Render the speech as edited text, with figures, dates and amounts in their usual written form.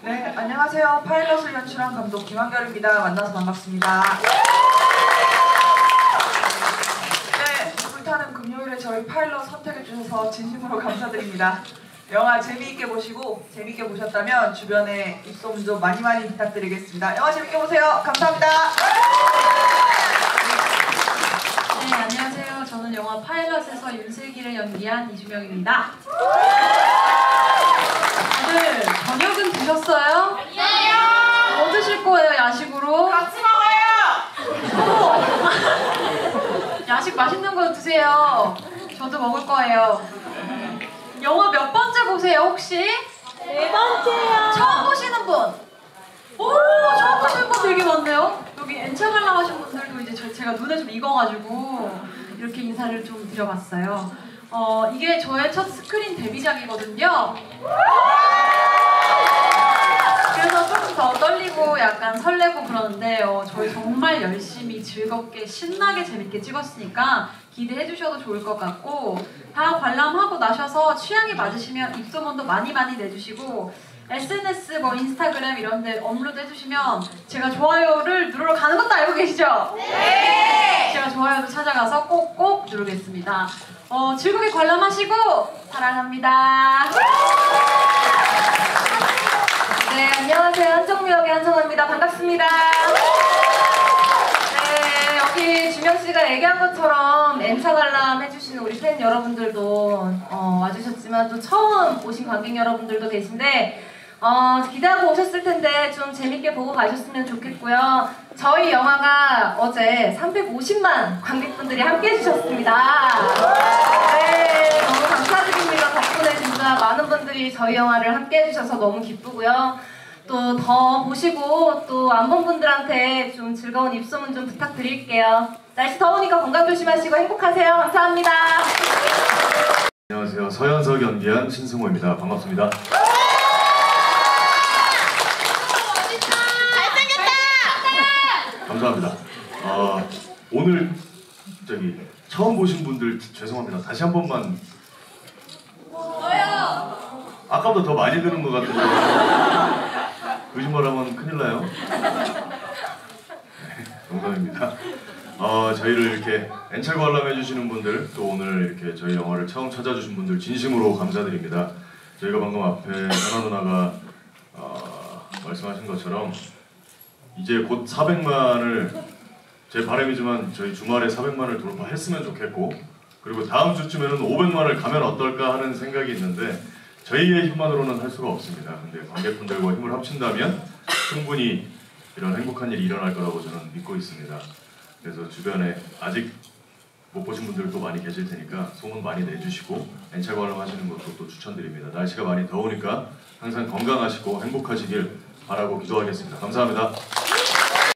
네, 안녕하세요. 파일럿을 연출한 감독 김한결입니다. 만나서 반갑습니다. 네, 불타는 금요일에 저희 파일럿 선택해주셔서 진심으로 감사드립니다. 영화 재미있게 보시고 재미있게 보셨다면 주변에 입소문 좀 많이 부탁드리겠습니다. 영화 재미있게 보세요. 감사합니다. 네, 안녕하세요. 저는 영화 파일럿에서 윤슬기를 연기한 이주명입니다. 다들 저녁은 드셨어요? 아니요! 뭐 드실 거예요, 야식으로? 같이 먹어요! 야식 맛있는 거 드세요. 저도 먹을 거예요. 영화 몇 번째 보세요, 혹시? 네 번째요. 처음 보시는 분? 오, 처음 보시는 분 되게 많네요. 여기 엔차 관람하신 분들도 이제 제가 눈에 좀 익어가지고 이렇게 인사를 좀 드려봤어요. 이게 저의 첫 스크린 데뷔작이거든요. 그래서 조금 더 떨리고 약간 설레고 그러는데 저희 정말 열심히 즐겁게 신나게 재밌게 찍었으니까 기대해 주셔도 좋을 것 같고, 다 관람하고 나셔서 취향이 맞으시면 입소문도 많이 내주시고 SNS 뭐 인스타그램 이런 데 업로드 해주시면 제가 좋아요를 누르러 가는 것도 알고 계시죠? 네! 제가 좋아요도 찾아가서 꼭꼭 누르겠습니다. 즐겁게 관람하시고 사랑합니다. 네, 안녕하세요. 한정무 역의 한정아입니다. 반갑습니다. 네, 여기 주명씨가 얘기한 것처럼 N차 관람 해주시는 우리 팬 여러분들도 와주셨지만 또 처음 오신 관객 여러분들도 계신데 기대하고 오셨을 텐데 좀 재밌게 보고 가셨으면 좋겠고요. 저희 영화가 어제 350만 관객분들이 함께 해주셨습니다. 네, 너무 감사드립니다. 덕분에 진짜 많은 분들이 저희 영화를 함께 해주셔서 너무 기쁘고요. 또 더 보시고 또 안 본 분들한테 좀 즐거운 입소문 좀 부탁드릴게요. 날씨 더우니까 건강 조심하시고 행복하세요. 감사합니다. 안녕하세요. 서현석 연기한 신승호입니다. 반갑습니다. 감사합니다. 오늘 처음 보신 분들 죄송합니다. 다시 한 번만. 아까보다 더 많이 드는 것 같은데 거짓말하면 큰일 나요. 농담입니다. 저희를 이렇게 엔차 관람해 주시는 분들, 또 오늘 이렇게 저희 영화를 처음 찾아주신 분들 진심으로 감사드립니다. 저희가 방금 앞에 현아 누나가 말씀하신 것처럼 이제 곧 400만을, 제 바람이지만 저희 주말에 400만을 돌파했으면 좋겠고, 그리고 다음 주쯤에는 500만을 가면 어떨까 하는 생각이 있는데 저희의 힘만으로는 할 수가 없습니다. 근데 관객분들과 힘을 합친다면 충분히 이런 행복한 일이 일어날 거라고 저는 믿고 있습니다. 그래서 주변에 아직 못 보신 분들도 많이 계실 테니까 소문 많이 내주시고 엔차 관람하시는 것도 또 추천드립니다. 날씨가 많이 더우니까 항상 건강하시고 행복하시길 바라고 기도하겠습니다. 감사합니다.